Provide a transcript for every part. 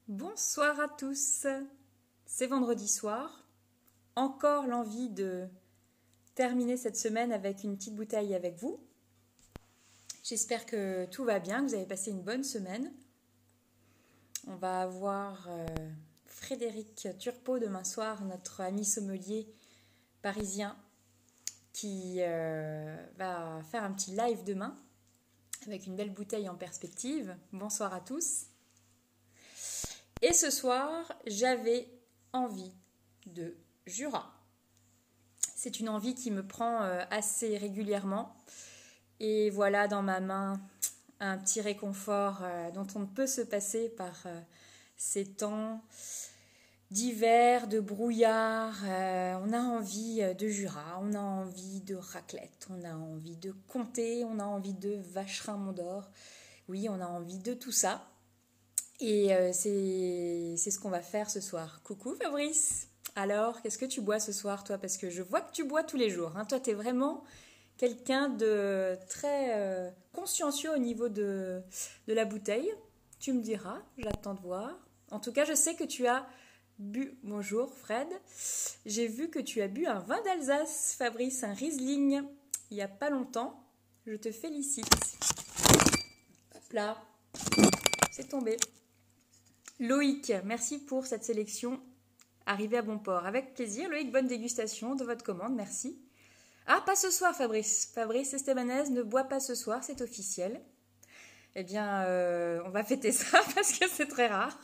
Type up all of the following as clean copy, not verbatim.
Bonsoir à tous, c'est vendredi soir, encore l'envie de terminer cette semaine avec une petite bouteille avec vous. J'espère que tout va bien, que vous avez passé une bonne semaine. On va avoir Frédéric Turpot demain soir, notre ami sommelier parisien, qui va faire un petit live demain avec une belle bouteille en perspective. Bonsoir à tous. Et ce soir, j'avais envie de Jura. C'est une envie qui me prend assez régulièrement. Et voilà dans ma main un petit réconfort dont on ne peut se passer par ces temps d'hiver, de brouillard. On a envie de Jura, on a envie de raclette, on a envie de comté, on a envie de vacherin Mont d'Or. Oui, on a envie de tout ça. Et c'est ce qu'on va faire ce soir. Coucou Fabrice. Alors, qu'est-ce que tu bois ce soir, toi? Parce que je vois que tu bois tous les jours. Hein. Toi, tu es vraiment quelqu'un de très consciencieux au niveau de la bouteille. Tu me diras, j'attends de voir. En tout cas, je sais que tu as bu... Bonjour Fred. J'ai vu que tu as bu un vin d'Alsace, Fabrice, un Riesling, il n'y a pas longtemps. Je te félicite. Hop là, c'est tombé. Loïc, merci pour cette sélection. Arrivé à bon port. Avec plaisir. Loïc, bonne dégustation de votre commande. Merci. Ah, pas ce soir, Fabrice. Fabrice Estebanez ne boit pas ce soir, c'est officiel. Eh bien, on va fêter ça parce que c'est très rare.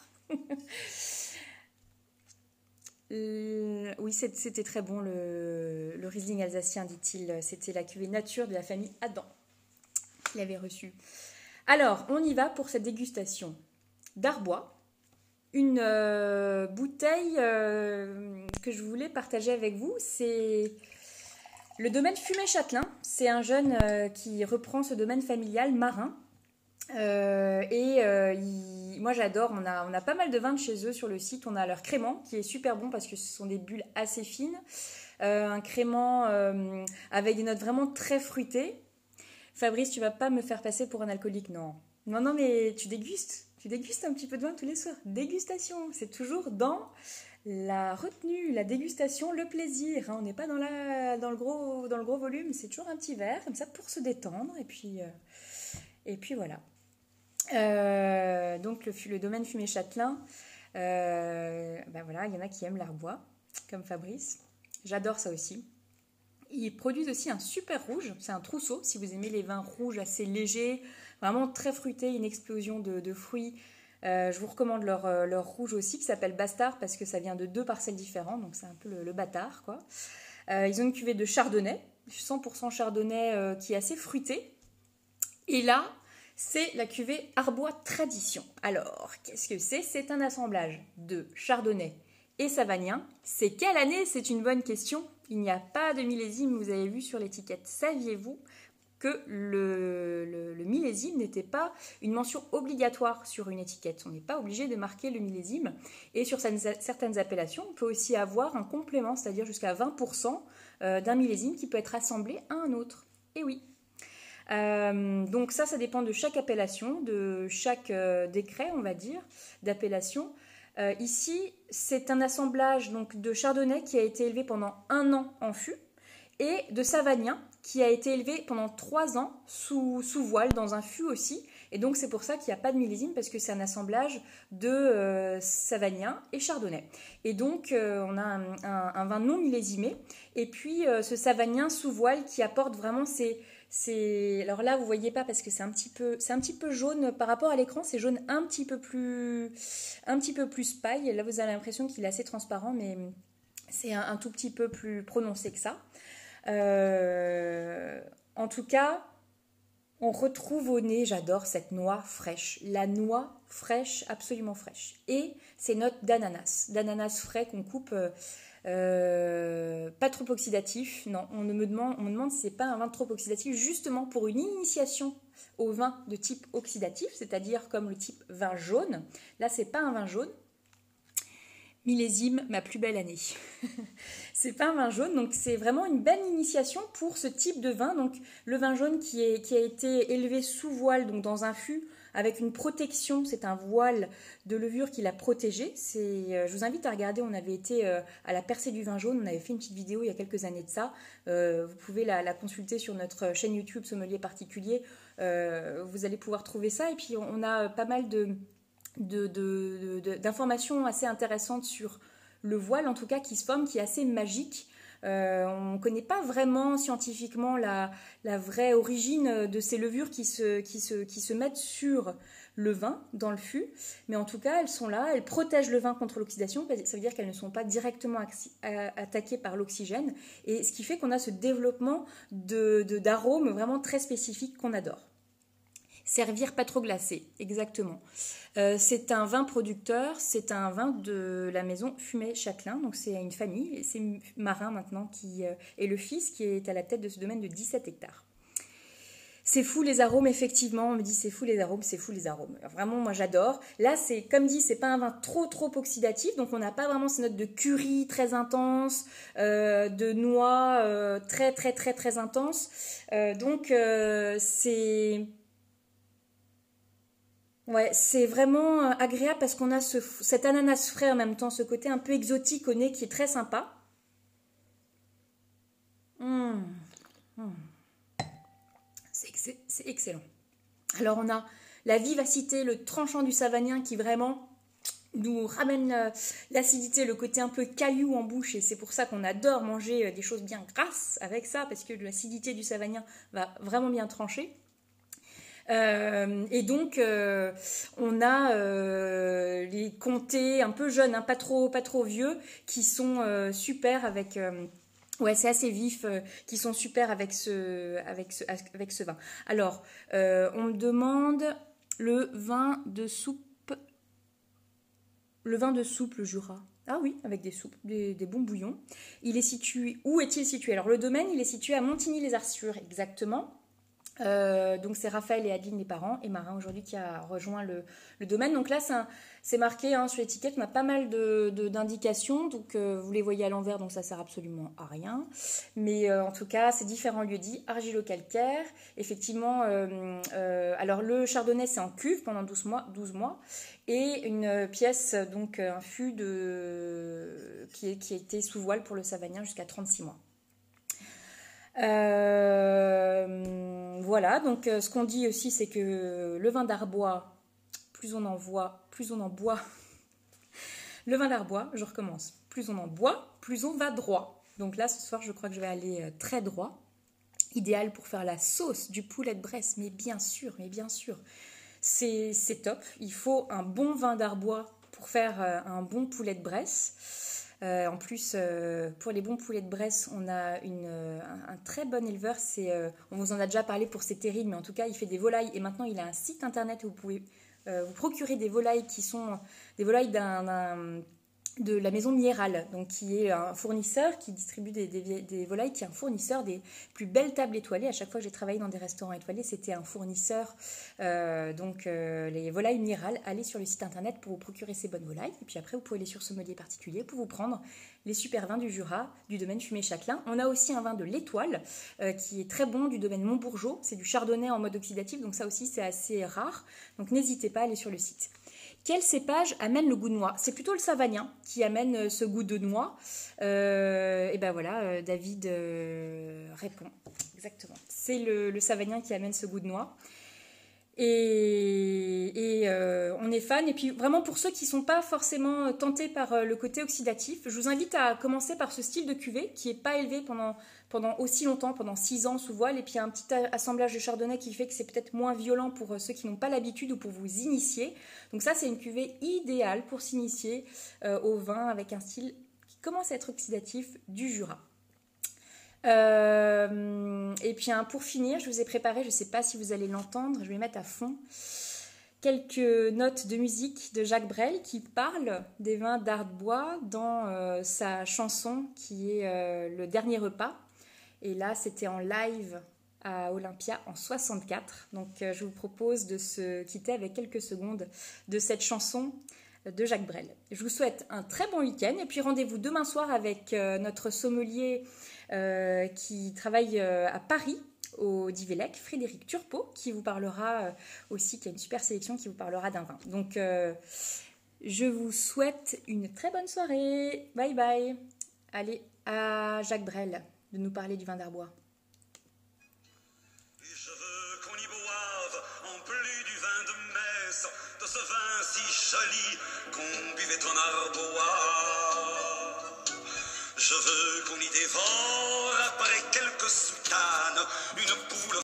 Oui, c'était très bon le Riesling alsacien, dit-il. C'était la cuvée nature de la famille Adam qu'il avait reçue. Alors, on y va pour cette dégustation d'Arbois. Une bouteille que je voulais partager avec vous, c'est le domaine Fumay-Châtelain. C'est un jeune qui reprend ce domaine familial marin. Moi j'adore, on a pas mal de vins de chez eux sur le site. On a leur crément qui est super bon parce que ce sont des bulles assez fines. Un crément avec des notes vraiment très fruitées. Fabrice, tu vas pas me faire passer pour un alcoolique, non. Non, mais tu dégustes. Tu dégustes un petit peu de vin tous les soirs. Dégustation, c'est toujours dans la retenue, la dégustation, le plaisir. Hein. On n'est pas dans le gros volume. C'est toujours un petit verre, comme ça, pour se détendre. Et puis voilà. Donc, le domaine Fumay-Châtelain, voilà, il y en a qui aiment l'Arbois, comme Fabrice. J'adore ça aussi. Ils produisent aussi un super rouge. C'est un trousseau, si vous aimez les vins rouges assez légers, vraiment très fruité, une explosion de fruits. Je vous recommande leur rouge aussi qui s'appelle Bastard parce que ça vient de 2 parcelles différentes, donc c'est un peu le bâtard, quoi. Ils ont une cuvée de chardonnay, 100% chardonnay qui est assez fruité. Et là, c'est la cuvée Arbois Tradition. Alors, qu'est-ce que c'est? C'est un assemblage de chardonnay et savagnin. C'est quelle année? C'est une bonne question. Il n'y a pas de millésime, vous avez vu sur l'étiquette. Saviez-vous que le millésime n'était pas une mention obligatoire sur une étiquette. On n'est pas obligé de marquer le millésime. Et sur certaines appellations, on peut aussi avoir un complément, c'est-à-dire jusqu'à 20% d'un millésime qui peut être assemblé à un autre. Et oui. Donc ça dépend de chaque appellation, de chaque décret, on va dire, d'appellation. Ici, c'est un assemblage donc, de chardonnay qui a été élevé pendant 1 an en fût et de savagnin qui a été élevé pendant 3 ans sous voile dans un fût aussi. Et donc c'est pour ça qu'il n'y a pas de millésime parce que c'est un assemblage de savagnin et chardonnay. Et donc on a un vin non millésimé. Et puis ce savagnin sous voile qui apporte vraiment alors là, vous ne voyez pas parce que c'est un petit peu jaune par rapport à l'écran. C'est jaune un petit peu plus paille. Là, vous avez l'impression qu'il est assez transparent, mais c'est un tout petit peu plus prononcé que ça. En tout cas, on retrouve au nez, j'adore cette noix fraîche. La noix fraîche, absolument fraîche. Et ces notes d'ananas frais qu'on coupe... pas trop oxydatif, non, on me demande si c'est pas un vin trop oxydatif, justement pour une initiation au vin de type oxydatif, c'est-à-dire comme le type vin jaune. Là, c'est pas un vin jaune. Millésime, ma plus belle année. C'est pas un vin jaune, donc c'est vraiment une belle initiation pour ce type de vin. Donc le vin jaune qui a été élevé sous voile, donc dans un fût avec une protection. C'est un voile de levure qui l'a protégé. Je vous invite à regarder, on avait été à la percée du vin jaune, on avait fait une petite vidéo il y a quelques années de ça. Vous pouvez la consulter sur notre chaîne YouTube Sommelier Particulier. Vous allez pouvoir trouver ça. Et puis on a pas mal d'informations assez intéressantes sur le voile, en tout cas, qui se forme, qui est assez magique. On ne connaît pas vraiment scientifiquement la vraie origine de ces levures qui se mettent sur le vin, dans le fût. Mais en tout cas, elles sont là, elles protègent le vin contre l'oxydation. Ça veut dire qu'elles ne sont pas directement attaquées par l'oxygène. Et ce qui fait qu'on a ce développement d'arômes vraiment très spécifiques qu'on adore. Servir pas trop glacé, exactement. C'est un vin producteur, c'est un vin de la maison Fumay-Châtelain, donc c'est une famille, et c'est Marin maintenant qui est le fils qui est à la tête de ce domaine de 17 hectares. C'est fou les arômes, effectivement, on me dit c'est fou les arômes, c'est fou les arômes. Alors, vraiment, moi j'adore. Là, c'est comme dit, c'est pas un vin trop oxydatif, donc on n'a pas vraiment ces notes de curry très intenses, de noix très intenses. Donc c'est vraiment agréable parce qu'on a cet ananas frais en même temps, ce côté un peu exotique au nez qui est très sympa. C'est excellent. Alors on a la vivacité, le tranchant du savagnin qui vraiment nous ramène l'acidité, le côté un peu caillou en bouche, et c'est pour ça qu'on adore manger des choses bien grasses avec ça, parce que l'acidité du savagnin va vraiment bien trancher. Et donc on a les comtés un peu jeunes, hein, pas trop vieux, qui sont super avec c'est assez vif, qui sont super avec ce vin. Alors on me demande le vin de soupe, le Jura. Ah oui, avec des soupes, des bons bouillons. Il est situé, où est-il situé? Alors le domaine, il est situé à Montigny-les-Arçures, exactement. Donc c'est Raphaël et Adeline, les parents, et Marin aujourd'hui qui a rejoint le domaine. Donc là c'est marqué sur l'étiquette, on a pas mal d'indications, donc vous les voyez à l'envers, donc ça sert absolument à rien, mais en tout cas c'est différents lieux-dits, argilo-calcaire, effectivement. Alors le chardonnay c'est en cuve pendant 12 mois, et une pièce, donc un fût qui a été sous voile pour le savagnin jusqu'à 36 mois. Voilà, donc ce qu'on dit aussi, c'est que le vin d'Arbois, plus on en boit. Le vin d'Arbois, je recommence. Plus on en boit, plus on va droit. Donc là, ce soir, je crois que je vais aller très droit. Idéal pour faire la sauce du poulet de Bresse, mais bien sûr, c'est top. Il faut un bon vin d'Arbois pour faire un bon poulet de Bresse. En plus, pour les bons poulets de Bresse, on a un très bon éleveur. On vous en a déjà parlé pour ses terrines, mais en tout cas, il fait des volailles. Et maintenant, il a un site internet où vous pouvez vous procurer des volailles qui sont des volailles de la maison Miéral, donc qui est un fournisseur qui distribue des volailles, qui est un fournisseur des plus belles tables étoilées. À chaque fois que j'ai travaillé dans des restaurants étoilés, c'était un fournisseur. Les volailles Miéral, allez sur le site internet pour vous procurer ces bonnes volailles. Et puis après, vous pouvez aller sur Sommelier Particulier pour vous prendre les super vins du Jura, du domaine Fumay-Châtelain. On a aussi un vin de l'Étoile qui est très bon, du domaine Montbourgeot. C'est du chardonnay en mode oxydatif, donc ça aussi c'est assez rare. Donc n'hésitez pas à aller sur le site. Quel cépage amène le goût de noix? C'est plutôt le savagnin qui amène ce goût de noix. Et ben voilà, David répond. Exactement. C'est le savagnin qui amène ce goût de noix. Et on est fan. Et puis vraiment pour ceux qui ne sont pas forcément tentés par le côté oxydatif, je vous invite à commencer par ce style de cuvée qui n'est pas élevé pendant aussi longtemps, pendant 6 ans sous voile. Et puis il y a un petit assemblage de chardonnay qui fait que c'est peut-être moins violent pour ceux qui n'ont pas l'habitude ou pour vous initier. Donc ça c'est une cuvée idéale pour s'initier au vin avec un style qui commence à être oxydatif du Jura. Et puis pour finir, je vous ai préparé, je ne sais pas si vous allez l'entendre, je vais mettre à fond quelques notes de musique de Jacques Brel qui parle des vins d'Arbois dans sa chanson qui est Le Dernier Repas. Et là, c'était en live à Olympia en 64. Donc, je vous propose de se quitter avec quelques secondes de cette chanson de Jacques Brel. Je vous souhaite un très bon week-end et puis rendez-vous demain soir avec notre sommelier qui travaille à Paris, au Divelec, Frédéric Turpot, qui vous parlera aussi, qui a une super sélection, qui vous parlera d'un vin. Donc, je vous souhaite une très bonne soirée. Bye bye. Allez, à Jacques Brel de nous parler du vin d'Arbois. Je veux qu'on y boive, en plus du vin de messe, de ce vin si joli qu'on buvait en Arbois. Je veux qu'on y dévore, après quelques soutanes, une poule